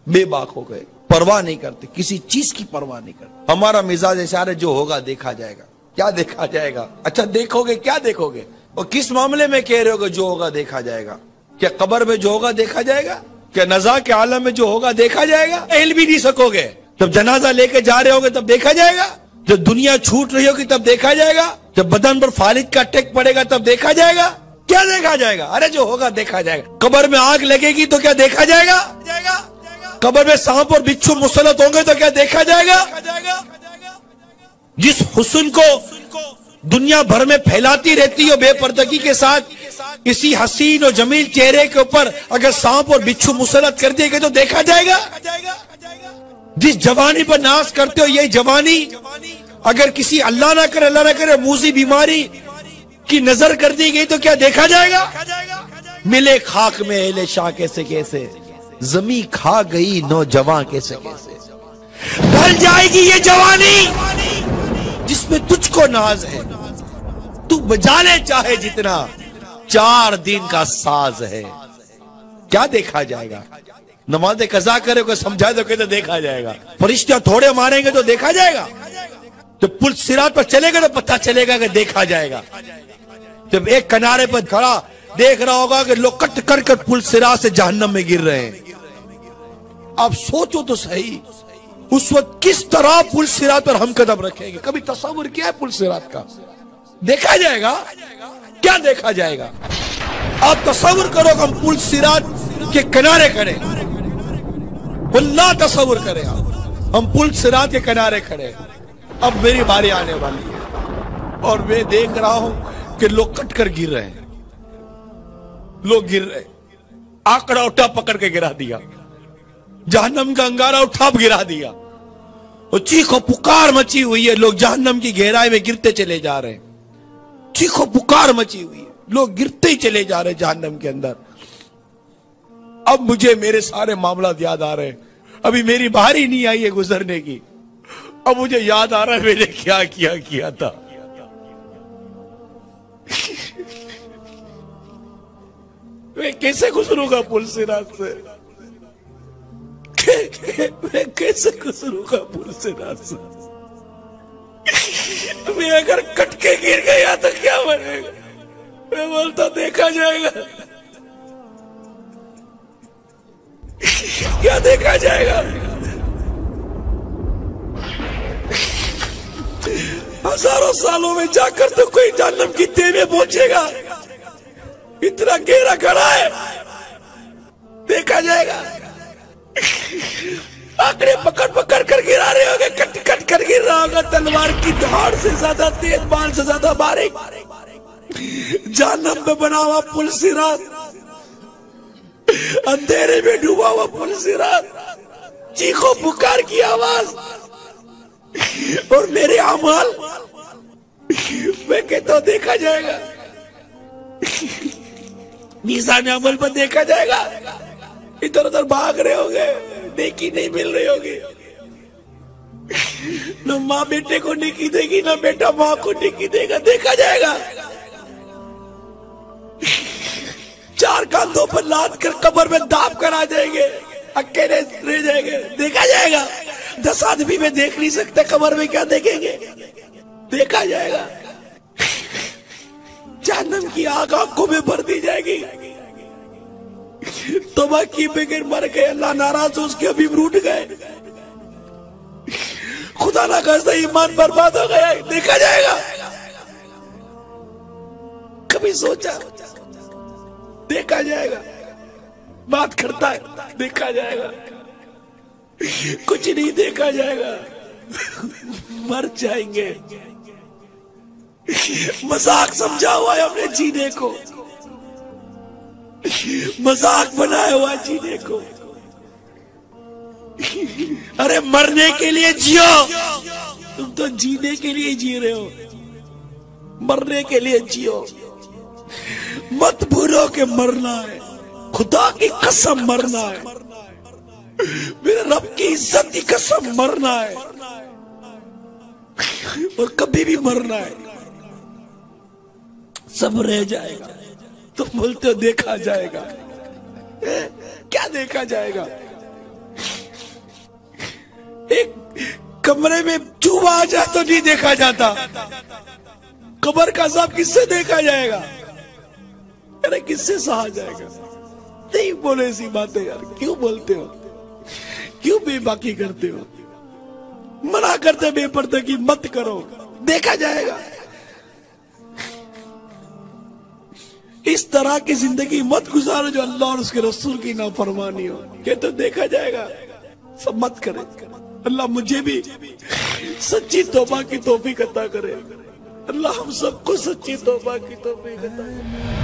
بے باک ہو گئے، پرواہ نہیں کرتے، کسی چیز کی پرواہ نہیں کرتے۔ ہمارا مزاج اشارہ جو ہوگا دیکھا جائے گا۔ کیا دیکھا جائے گا؟ اچھا دیکھو گے، کیا دیکھو گے؟ اور کس معاملے میں کہہ رہے ہو کہ جو ہوگا دیکھا جائے گا؟ کیا قبر میں جو ہوگا دیکھا جائے گا؟ کیا نزا کے عالم میں جو ہوگا دیکھا جائے گا؟ ہل بھی نہیں سکو گے۔ جب جنازہ لے کے جا رہے ہوگے تب دیکھا جائے گا؟ جب دنیا چھوٹ رہی ہوگی تب دیکھا جائے گا؟ جب بدن پر فالج کا اٹیک پڑے گا تب دیکھا جائے گا؟ کیا دیکھا جائے گا؟ ارے جو ہوگا دیکھا جائے گا۔ قبر میں آگ لگے گی تو کیا دیکھا جائے گا؟ قبر میں سانپ اور بچھو مسلط ہوں گے تو کیا دیکھا جائے گا؟ جس حسن کو دنیا بھر میں پھیلاتی رہتی ہو بے پردگی کے ساتھ، اسی حسین اور جمیل چہرے کے اوپر اگر سانپ اور بچھو مسلط کر دیے گئے تو دیکھا جائے گا؟ جس جوانی پر ناز کرتے ہو، یہ جوانی اگر کسی اللہ نہ کرے موذی بیماری کی نظر کر دی گئی تو کیا دیکھا جائے گا؟ ملے خاک میں اہل شاہ کیسے کیسے، زمیں کھا گئی نوجوان کیسے کیسے۔ ڈھل جائے گی یہ جوانی جس میں تجھ کو ناز ہے، تو بجا لے چاہے جتنا، 4 دن کا ساز ہے۔ کیا دیکھا جائے گا؟ نماز قضا کرے کو سمجھا دو کہ تو دیکھا جائے گا۔ فرشتہ تھوڑے ماریں گے تو دیکھا جائے گا۔ جب پل صراط پر چلے گا تو پتہ چلے گا کہ دیکھا جائے گا۔ جب ایک کنارے پر کھڑا دیکھ رہا ہوگا کہ لوگ کٹ کر کر پل صراط سے جہنم میں گر رہے ہیں، آپ سوچو تو صحیح اس وقت کس طرح پل صراط پر ہم قدم رکھیں گے؟ کبھی تصور کیا ہے پل صراط کا؟ دیکھا جائے گا؟ کیا دیکھا جائے گا؟ آپ تصور کرو کہ ہم پل صراط کے کنارے کھڑے، واللہ تصور کریں ہم پل صراط کے کنارے کھڑے، اب میری باری آنے والی ہے اور میں دیکھ رہا ہوں کہ لوگ کٹ کر گر رہے ہیں، لوگ گر رہے ہیں۔ آکڑا اٹھا پکڑ کے گرا دیا، جہنم کا انگارہ اٹھا گرا دیا، اور چیخ و پکار مچی ہوئی ہے، لوگ جہنم کی گہرائی میں گرتے چلے جا رہے ہیں، چیخ و پکار مچی ہوئی ہے، لوگ گرتے ہی چلے جا رہے ہیں جہنم کے اندر۔ اب مجھے میرے سارے معاملات یاد آ رہے ہیں، ابھی میری باری نہیں آئی ہے گزرنے کی، اب مجھے یاد آ رہا ہے میں نے کیا کیا تھا۔ میں کیسے گزروں گا پل صراط سے؟ میں کیسے گزروں گا پل صراط سے؟ میں اگر کٹ کے گر گیا تو کیا بنے گا؟ میں بولتا دیکھا جائے گا۔ کیا دیکھا جائے گا؟ ہزاروں سالوں میں جا کر تو کوئی جہنم کی تہ میں پہنچے گا، اتنا گہرا کھڑا ہے، دیکھا جائے گا۔ آنکڑے پکڑ پکڑ کر گرا رہے ہوگے، کٹ کٹ کر گر رہا ہوگا، تلوار کی دھاڑ سے زیادہ تیز، بال سے زیادہ باریک، جہنم میں بنا ہوا پل صراط، اندھیرے میں ڈوبا ہوا پل صراط، چیخو پکار کی آواز، اور میرے اعمال، میں کہتا ہوں دیکھا جائے گا، میزان عمل پر دیکھا جائے گا۔ ادھر ادھر بھاگ رہے ہوگے، نیکی نہیں مل رہی ہوگی، نہ ماں بیٹے کو نیکی دے گی، نہ بیٹا ماں کو نیکی دے گا، دیکھا جائے گا۔ 4 کاندھوں پر لاد کر قبر میں داب کر آ جائیں گے، اکیلے رہ جائیں گے، دیکھا جائے گا۔ 10 آدمی میں دیکھ نہیں سکتے، قبر میں کیا دیکھیں گے؟ دیکھا جائے گا۔ جہنم کی آگ آنکھوں میں بھر دی جائے گی، توبہ کی بغیر مر گئے، اللہ ناراض ہو، اس کے ابھی روٹ گئے، خدا نہ خواستہ ایمان برباد ہو گیا، دیکھا جائے گا۔ کبھی سوچا؟ دیکھا جائے گا۔ بات کرتا ہے، دیکھا جائے گا۔ کچھ نہیں دیکھا جائے گا، مر جائیں گے۔ مذاق سمجھا ہوا ہے ہم نے جینے کو، مذاق بنایا ہوا جینے کو۔ ارے مرنے کے لیے جیو، تم تو جینے کے لیے جی رہے ہو، مرنے کے لیے جیو۔ مت بھولو کہ مرنا ہے، خدا کی قسم مرنا ہے، میرے رب کی عزت کی قسم مرنا ہے، اور کبھی بھی مرنا ہے۔ سب رہ جائے گا، تم بولتے ہو دیکھا جائے گا، کیا دیکھا جائے گا؟ ایک کمرے میں چوہا آ جائے تو نہیں دیکھا جاتا، قبر کا عذاب کس سے دیکھا جائے گا؟ ارے کس سے سہا جائے گا؟ نہیں بولے ایسی باتیں یار، کیوں بولتے ہو؟ کیوں بے باکی کرتے ہو؟ منع کرتے بے پردگی مت کرو، دیکھا جائے گا۔ اس طرح کی زندگی مت گزارو جو اللہ اور اس کے رسول کی نافرمانی ہو، کہ تو دیکھا جائے گا، سب مت کرے۔ اللہ مجھے بھی سچی توبہ کی توفیق عطا کرے، اللہ ہم سب کو سچی توبہ کی توفیق عطا کرے۔